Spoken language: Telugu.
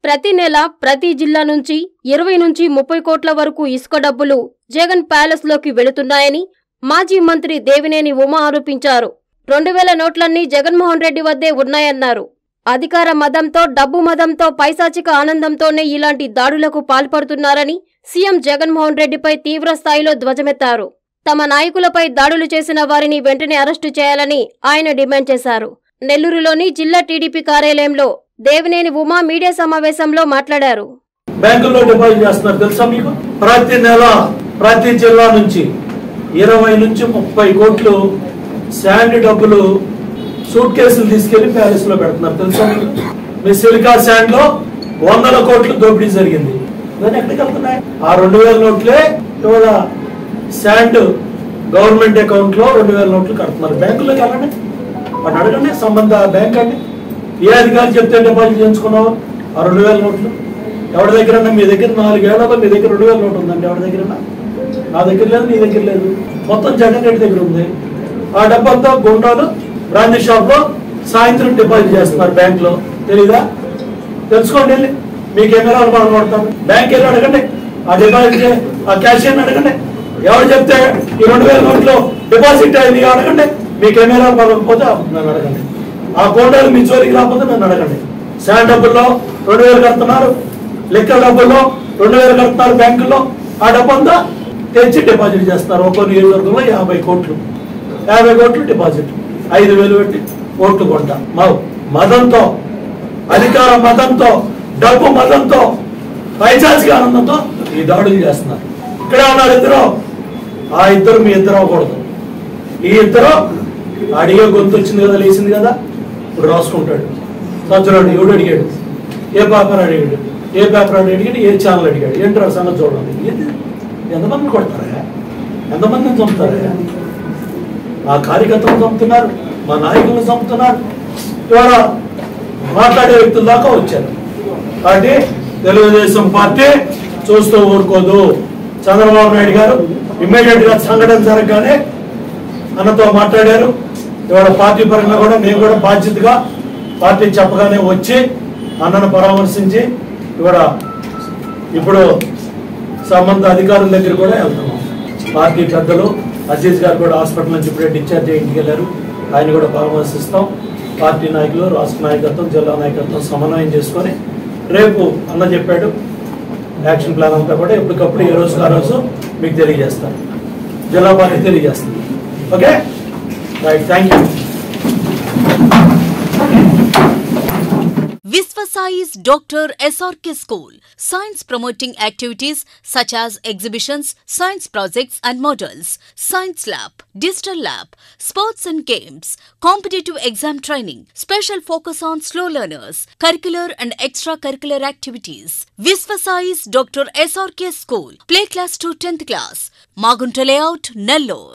ప్రతి నెల ప్రతి జిల్లా నుంచి 20 నుంచి 30 కోట్ల వరకు ఇసుక డబ్బులు జగన్ ప్యాలెస్ లోకి వెళుతున్నాయని మాజీ మంత్రి దేవినేని ఉమా ఆరోపించారు. 2000 నోట్లన్నీ జగన్మోహన్ రెడ్డి వద్దే ఉన్నాయన్నారు. అధికార మదంతో, డబ్బు మదంతో, పైశాచిక ఆనందంతోనే ఇలాంటి దాడులకు పాల్పడుతున్నారని సీఎం జగన్మోహన్ రెడ్డిపై తీవ్ర స్థాయిలో ధ్వజమెత్తారు. తమ నాయకులపై దాడులు చేసిన వారిని వెంటనే అరెస్టు చేయాలని ఆయన డిమాండ్ చేశారు. నెల్లూరులోని జిల్లా టీడీపీ కార్యాలయంలో దేవినేని ఉమా మీడియా సమావేశంలో మాట్లాడారు. బ్యాంకుల్లో డిపాజిట్ చేస్తున్నారు తెలుసా మీకు? ప్రతి నెల ప్రతి జిల్లా నుంచి 20 నుంచి 30 కోట్లు శాండ్ డబ్బులు సూట్ కేసులు తీసుకెళ్లి ప్యాలెస్ లో పెడుతున్నారు తెలుసా మీకు? మీ సిలికా శాండ్ లో 100 కోట్లు దోపిడీ జరిగింది. ఇవన్నీ ఎక్కడికి వెళ్తున్నాయి? ఆ 2000 నోట్లే ఇవాళ శాండ్ గవర్నమెంట్ అకౌంట్ లో 2000 నోట్లు కడుతున్నారు. బ్యాంకులోకి వెళ్ళండి, వాడు అడగండి, సంబంధ బ్యాంక్ అండి, ఏ అధికారి చెప్తే డిపాజిట్ చేయించుకున్నావు ఆ 2000 నోట్లు? ఎవరి దగ్గర? మీ దగ్గర 4 ఏళ్లలో మీ దగ్గర 2000 నోటు ఉందండి. ఎవరి దగ్గర? నా దగ్గర లేదు, నీ దగ్గర లేదు, మొత్తం జగన్ రెడ్డి దగ్గర ఉంది. ఆ డబ్బంతా గుండాలు బ్రాంచ్ షాప్ లో సాయంత్రం డిపాజిట్ చేస్తున్నారు బ్యాంక్ లో. తెలీదా? తెలుసుకోండి, వెళ్ళి మీ కెమెరాలు మనం కొడతాను. బ్యాంక్ వెళ్ళి అడగండి, ఆ డిపాజిట్ ఆ క్యాషియర్ అడగండి, ఎవరు చెప్తే ఈ 2000 నోట్లు డిపాజిట్ అయింది అడగండి. మీ కెమెరాలు పడకపోతే నన్ను అడగండి, ఆ గోండాలు మీ జోలికి రాకపోతే నన్ను అడగండి. శాండ్ డబ్బుల్లో 2000 కడుతున్నారు, లెక్కల డబ్బుల్లో 2000 కడుతున్నారు బ్యాంకుల్లో. ఆ డబ్బంతా తెచ్చి డిపాజిట్ చేస్తున్నారు. ఒక్కో నియోజకవర్గంలో 50 కోట్లు 50 కోట్లు డిపాజిట్, 5000 పెట్టి ఓట్లు కొంట. మదంతో, అధికార మదంతో, డబ్బు మదంతో, పైశాచిక ఆనందంతో ఈ దాడులు చేస్తున్నారు. ఇక్కడే ఉన్నారు ఇద్దరు. ఆ ఇద్దరు మీ ఇద్దరు అవ్వకూడదు. ఈ ఇద్దరు అడిగే గొంతు వచ్చింది కదా, లేచింది కదా, ఇప్పుడు రాసుకుంటాడు. సజ్జనాడు ఎవడు అడిగాడు? ఏ పేపర్ అడిగాడు? ఏ పేపర్ అడిగాడు? ఏ ఛానల్ అడిగాడు? ఏంటి సంగతి చూడండి. ఎంతమందిని కొడతారా? ఎంతమందిని చంపుతారా? ఆ కార్యకర్తలను చంపుతున్నారు, మా నాయకులను చంపుతున్నారు. ఇవాళ మాట్లాడే వ్యక్తుల దాకా వచ్చారు. కాబట్టి తెలుగుదేశం పార్టీ చూస్తూ ఊరుకోదు. చంద్రబాబు నాయుడు గారు ఇమ్మీడియట్ గా సంఘటన జరగగానే అన్నతో మాట్లాడారు. ఇవాళ పార్టీ పరంగా కూడా నేను కూడా బాధ్యతగా పార్టీ చెప్పగానే వచ్చి అన్నను పరామర్శించి ఇవాళ ఇప్పుడు సంబంధ అధికారుల దగ్గర కూడా వెళ్తున్నాం. పార్టీ పెద్దలు అజీజ్ గారు కూడా హాస్పిటల్ నుంచి ఇప్పుడే డిశ్చార్జ్ అయ్యి ఇంటికి వెళ్ళారు. ఆయన కూడా పరామర్శిస్తాం. పార్టీ నాయకులు, రాష్ట్ర నాయకత్వం, జిల్లా నాయకత్వం సమన్వయం చేసుకొని రేపు అన్న చెప్పాడు యాక్షన్ ప్లాన్ అంతా కూడా ఎప్పటికప్పుడు ఏ రోజుకి ఆ రోజు మీకు తెలియజేస్తారు. జిల్లా పార్టీ తెలియజేస్తుంది. Okay right, thank you. Visvasai's Dr. SRK School. Science promoting activities such as exhibitions, science projects and models, science lab, digital lab, sports and games, competitive exam training, special focus on slow learners, curricular and extracurricular activities. Visvasai's Dr. SRK School. Play class to 10th class. Magunta Layout, Nellore.